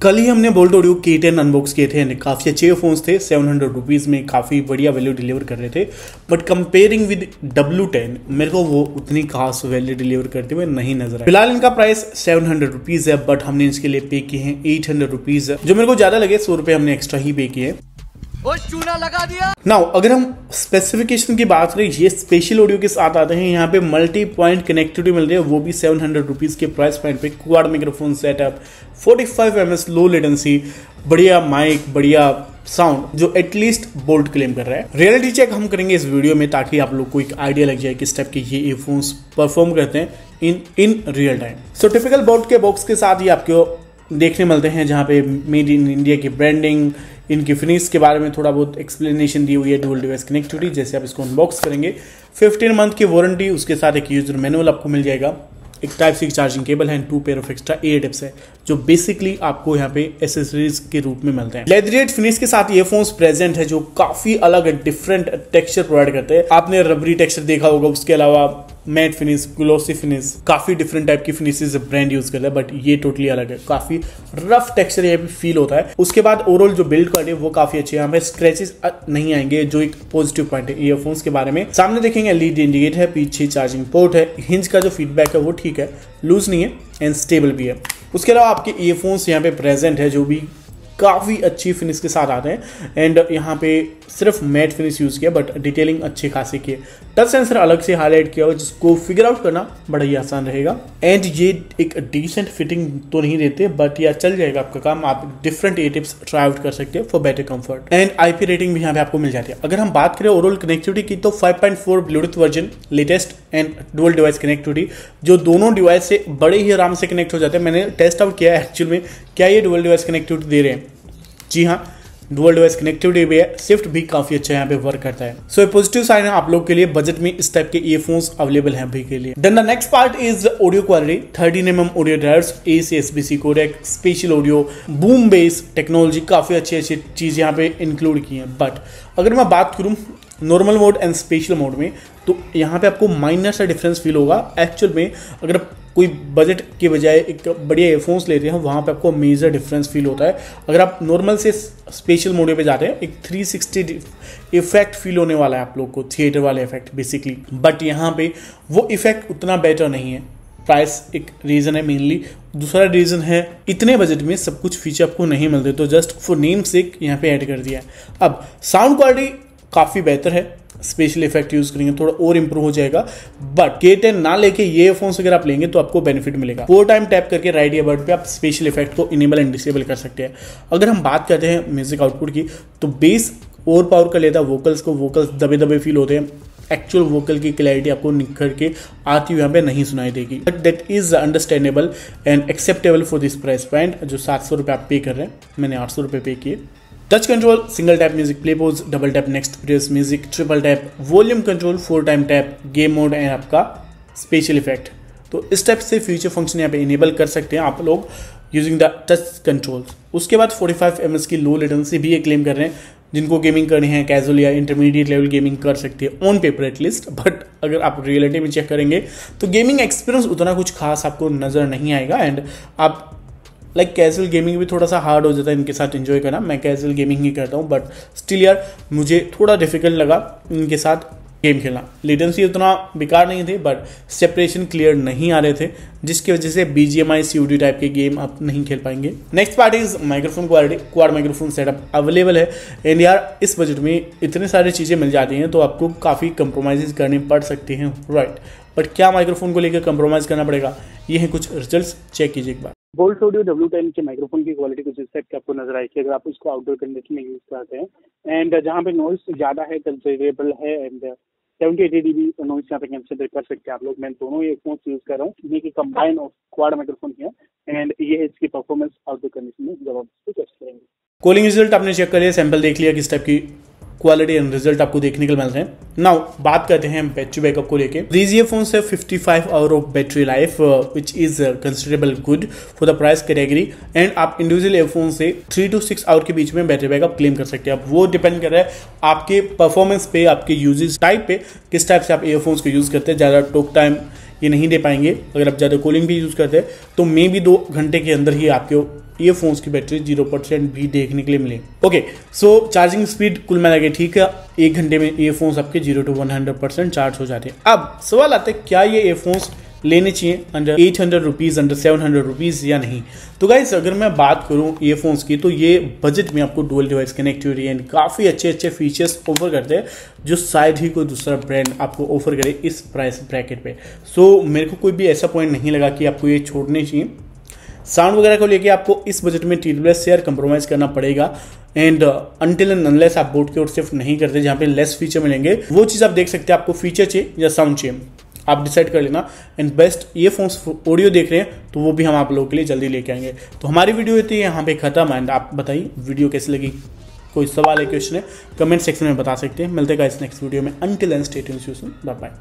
कल ही हमने bolt audio K10 unbox किए थे, काफ़ी अच्छे फोन्स थे, 700 रुपीज़ में काफ़ी बढ़िया वैल्यू डिलीवर कर रहे थे। बट कंपेयरिंग विद W10 मेरे को वो उतनी खास वैल्यू डिलीवर करते हुए नहीं नजर आया। फिलहाल इनका प्राइस 700 रुपीज़ है, बट हमने इसके लिए पे किए हैं 800 रुपीज़, जो मेरे को ज़्यादा लगे, 100 रुपये हमने एक्स्ट्रा ही पे किए। चूना लगा दिया। नाउ अगर हम स्पेसिफिकेशन की बात करें, ये स्पेशल ऑडियो के साथ आते हैं। यहाँ पे मल्टी पॉइंट कनेक्टिविटी मिल रही है, वो भी 700 रुपीज़ के प्राइस पॉइंट पे। Quad microphone setup, 45 ms low latency, बढ़िया माइक, बढ़िया साउंड, जो एटलीस्ट बोल्ट क्लेम कर रहा है। रियलिटी चेक हम करेंगे इस वीडियो में, ताकि आप लोग को एक आइडिया लग जाए किस टाइप के ये ईयरफोन्स परफॉर्म करते हैं in real time. So typical Boult के बॉक्स के साथ ही आपको देखने मिलते हैं, जहाँ पे मेड इन इंडिया की ब्रांडिंग, इनकी फिनिश के बारे में थोड़ा बहुत एक्सप्लेनेशन दी हुई है, डुअल डिवाइस कनेक्टिविटी। जैसे आप इसको अनबॉक्स करेंगे, 15 मंथ की वारंटी, उसके साथ एक यूजर मैनुअल आपको मिल जाएगा, एक टाइप सी चार्जिंग केबल है, 2 pair of extra ear tips है, जो बेसिकली आपको यहाँ पे एसेसरीज के रूप में मिलते हैं। लेदरेट फिनिश के साथ ईयरफोन्स प्रेजेंट है, जो काफी अलग डिफरेंट टेक्सचर प्रोवाइड करते हैं। आपने रबरी टेक्सचर देखा होगा, उसके अलावा मैट फिनिश, ग्लोसी फिनिश, काफी डिफरेंट टाइप की फिनिशेस ब्रांड यूज करता है, बट ये टोटली अलग है। काफी रफ टेक्सचर यहाँ पे फील होता है। उसके बाद ओवरऑल जो बिल्ड क्वालिटी है वो काफी अच्छी है, यहाँ पे स्क्रैचेस नहीं आएंगे, जो एक पॉजिटिव पॉइंट है ईयरफोन्स के बारे में। सामने देखेंगे LED इंडिकेटर है, पीछे चार्जिंग पोर्ट है, हिंज का जो फीडबैक है वो ठीक है, लूज नहीं है एंड स्टेबल भी है। उसके अलावा आपके ईयरफोन्स यहाँ पे प्रेजेंट है, जो भी काफ़ी अच्छी फिनिश के साथ आते हैं। एंड यहाँ पे सिर्फ मैट फिनिश यूज़ किया, बट डिटेलिंग अच्छी खासी की है। टच सेंसर अलग से हाईलाइट किया हो, जिसको फिगर आउट करना बड़ा ही आसान रहेगा। एंड ये एक डिसेंट फिटिंग तो नहीं देते, बट यह चल जाएगा आपका काम। आप different ear tips try out कर सकते हो for better comfort. And IP rating भी यहाँ पे आपको मिल जाती है। अगर हम बात करें ओवरऑल कनेक्टिविटी की, तो 5.4 Bluetooth version latest and dual device connectivity, जो दोनों डिवाइस से बड़े ही आराम से कनेक्ट हो जाते हैं। मैंने टेस्ट आउट किया है एक्चुअल में, क्या ये डुअल डिवाइस कनेक्टिविटी दे रहे हैं। जी हाँ, डुअल डिवाइस कनेक्टिविटी भी है, शिफ्ट भी काफी अच्छा यहाँ पे वर्क करता है। सो पॉजिटिव साइन है आप लोग के लिए, बजट में इस टाइप के ईयरफोन्स अवेलेबल हैं अभी के लिए। Then the next part is audio quality. 13 mm audio drivers, AC/SBC codec, special audio, boom bass technology, काफी अच्छी अच्छी चीज यहाँ पे इंक्लूड की है। बट अगर मैं बात करूँ normal mode and special mode में, तो यहाँ पे आपको माइनर सा डिफरेंस फील होगा। एक्चुअल में अगर कोई बजट के बजाय एक बढ़िया एयरफोन्स लेते हैं, वहाँ पे आपको मेजर डिफरेंस फील होता है। अगर आप नॉर्मल से स्पेशल मोड पे जाते हैं, एक 360 इफेक्ट फील होने वाला है आप लोग को, थिएटर वाले इफेक्ट बेसिकली। बट यहाँ पे वो इफेक्ट उतना बेटर नहीं है। प्राइस एक रीज़न है मेनली, दूसरा रीज़न है इतने बजट में सब कुछ फीचर आपको नहीं मिलते, तो जस्ट फॉर नेम सेक यहाँ पे ऐड कर दिया है। अब साउंड क्वालिटी काफ़ी बेहतर है, स्पेशल इफेक्ट यूज करेंगे थोड़ा और इंप्रूव हो जाएगा। बट K10 ना लेके ये ईयरफोन्स अगर आप लेंगे तो आपको बेनिफिट मिलेगा। 4 टाइम टैप करके राइट ईयरबड पे आप स्पेशल इफेक्ट को इनेबल एंड डिसेबल कर सकते हैं। अगर हम बात करते हैं म्यूजिक आउटपुट की, तो बेस और पावर कर लेता है वोकल्स को, वोकल्स दबे दबे फील होते हैं। एक्चुअल वोकल की क्लैरिटी आपको निखर के आती हुई यहाँ पे नहीं सुनाई देगी, but that is understandable and acceptable for this price point. जो 700 रुपये आप पे कर रहे हैं, मैंने 800 रुपये पे किए। Touch control, single tap music play pause, double tap next previous music, triple tap volume control, 4 time tap game mode and आपका स्पेशल इफेक्ट। तो इस टाइप से फ्यूचर फंक्शन यहाँ पे इनेबल कर सकते हैं आप लोग यूजिंग द टच कंट्रोल। उसके बाद 45 ms की लो लेटेंसी भी ये क्लेम कर रहे हैं। जिनको गेमिंग करनी है, कैजुअल या इंटरमीडिएट लेवल गेमिंग कर सकती है ऑन पेपर एटलीस्ट। बट अगर आप रियलिटी में चेक करेंगे तो गेमिंग एक्सपीरियंस उतना कुछ खास आपको नजर नहीं आएगा। एंड आप कैजुअल गेमिंग भी थोड़ा सा हार्ड हो जाता है इनके साथ एंजॉय करना। मैं कैजुअल गेमिंग ही करता हूँ, बट स्टिल यार मुझे थोड़ा डिफिकल्ट लगा इनके साथ गेम खेलना। लेटेंसी उतना बेकार नहीं थे, बट सेपरेशन क्लियर नहीं आ रहे थे, जिसकी वजह से BGMI COD टाइप के गेम आप नहीं खेल पाएंगे। Next part is microphone quality. Quad microphone setup available है। एंड यार इस बजट में इतने सारी चीज़ें मिल जाती हैं, तो आपको काफ़ी कंप्रोमाइज़ करने पड़ सकते हैं, राइट। बट क्या माइक्रोफोन को लेकर कंप्रोमाइज़ करना पड़ेगा, ये है कुछ रिजल्ट, चेक कीजिए एक बार। बोल्ट ऑडियो W10 के माइक्रोफोन की क्वालिटी कुछ इस टाइप की आपको नजर आएगी अगर आप उसको आउटडोर कंडीशन में यूज करते हैं। एंड जहाँ पे नॉइस ज़्यादा है, कंसिडरेबल है, एंड 70-80 dB नॉइस यहाँ पे कंसिडर कर सकते हैं आप लोग। मैं दोनों ईयरफोन्स यूज कर रहा हूँ, ये की कंबाइन ऑफ क्वाड माइक्रोफोन है, एंड ये है इसकी परफॉर्मेंस आउटडोर कंडीशन में जब आप इसको टेस्ट करेंगे। कॉलिंग रिजल्ट आपने चेक कर लिया, सैंपल देख लिया, किस टाइप की क्वालिटी एंड रिजल्ट आपको देखने को मिल रहे हैं। नाउ बात करते हैं बैटरी बैकअप को लेके। दीज ईयरफोन्स है 55 hour of battery life, which is considerable good for the price category. And आप इंडिविजुअल ईयरफोन से 3 to 6 आवर के बीच में बैटरी बैकअप क्लेम कर सकते हैं। अब वो डिपेंड कर रहा है आपके परफॉर्मेंस पे, आपके यूजेस टाइप पे, किस टाइप से आप ईयरफोन्स को यूज करते हैं। ज़्यादा टॉक टाइम ये नहीं दे पाएंगे। अगर आप ज़्यादा कूलिंग भी यूज करते हैं तो मे भी 2 घंटे के अंदर ही आपके ईयरफोन्स की बैटरी 0% भी देखने के लिए मिली। ओके, सो चार्जिंग स्पीड कुल मिला के ठीक है, 1 घंटे में ईयरफोन्स आपके 0 to 100% चार्ज हो जाते हैं। अब सवाल आता है क्या ये ईयरफोन्स लेने चाहिए अंडर 800 रुपीज़, अंडर 700 रुपीज़ या नहीं। तो गाइस अगर मैं बात करूं ईयरफोन्स की, तो ये बजट में आपको डुअल डिवाइस कनेक्टिविटी एंड काफ़ी अच्छे फीचर्स ऑफर करते हैं जो शायद ही कोई दूसरा ब्रांड आपको ऑफर करे इस प्राइस ब्रैकेट पे। सो मेरे को कोई भी ऐसा पॉइंट नहीं लगा कि आपको ये छोड़ने चाहिए। साउंड वगैरह को लेके आपको इस बजट में TWS से यार कंप्रोमाइज़ करना पड़ेगा एंड अनटिल एंड अनलेस आप बोट की ओर शिफ्ट नहीं करते जहाँ पे लेस फीचर मिलेंगे, वो चीज़ आप देख सकते हैं। आपको फीचर चाहिए या साउंड चाहिए, आप डिसाइड कर लेना। एंड बेस्ट ईयरफोन्स ऑडियो देख रहे हैं तो वो भी हम आप लोगों के लिए जल्दी लेके आएंगे। तो हमारी वीडियो होती है यहाँ पे खत्म। एंड आप बताइए वीडियो कैसी लगी, कोई सवाल है, क्वेश्चन है, कमेंट सेक्शन में बता सकते हैं। मिलते हैं गाइस नेक्स्ट वीडियो में। Until and stay tuned, bye bye.